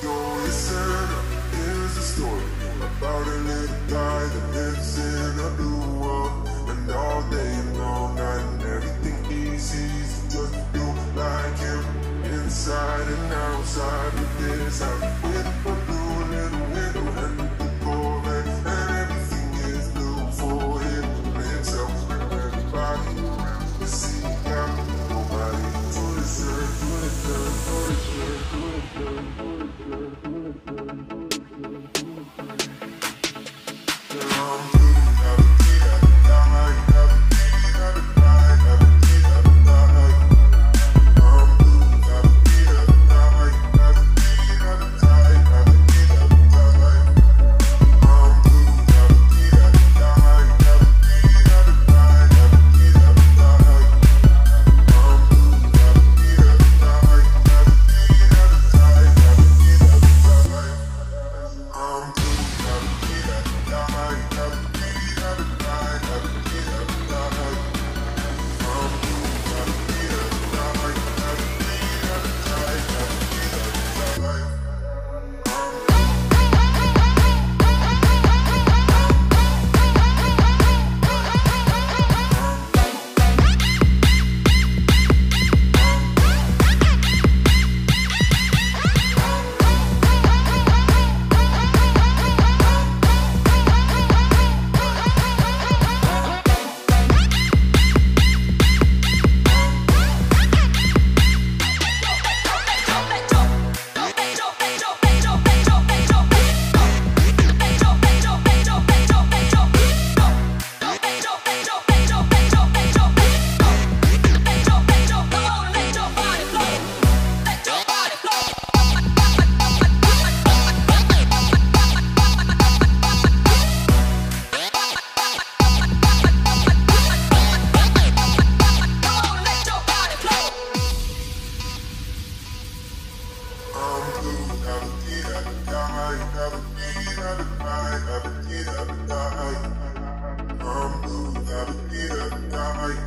listen up, here's a story about a little guy that lives in a blue world. And all day and all night and everything he sees just do like him, inside and outside. But there's a window, blue little window and the door, and everything is blue for him and himself and everybody around the sea. Got nobody to listen, to listen, to listen, to listen.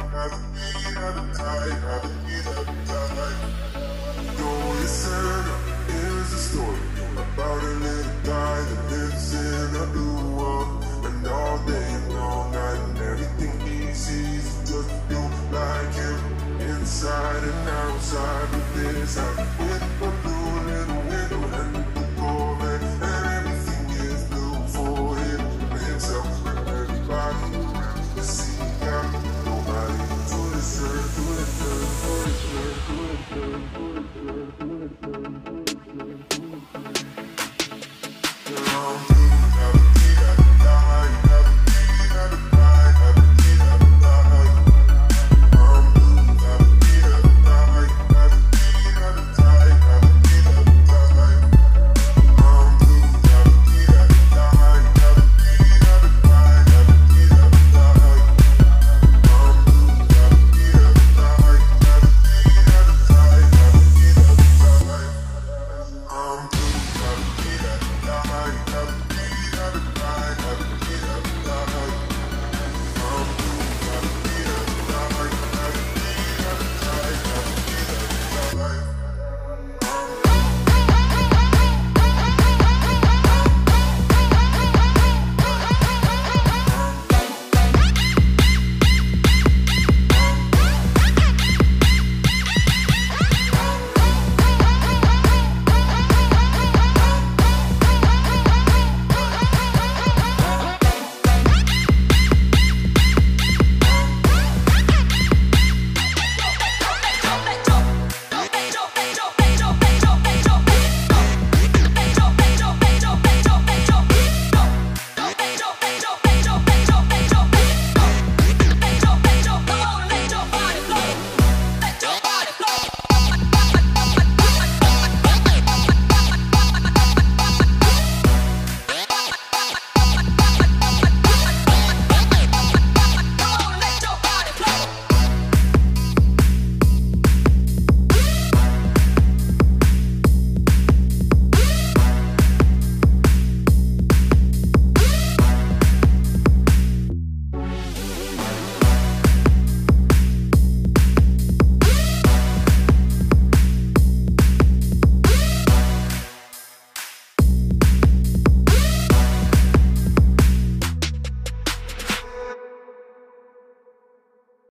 Don't listen up.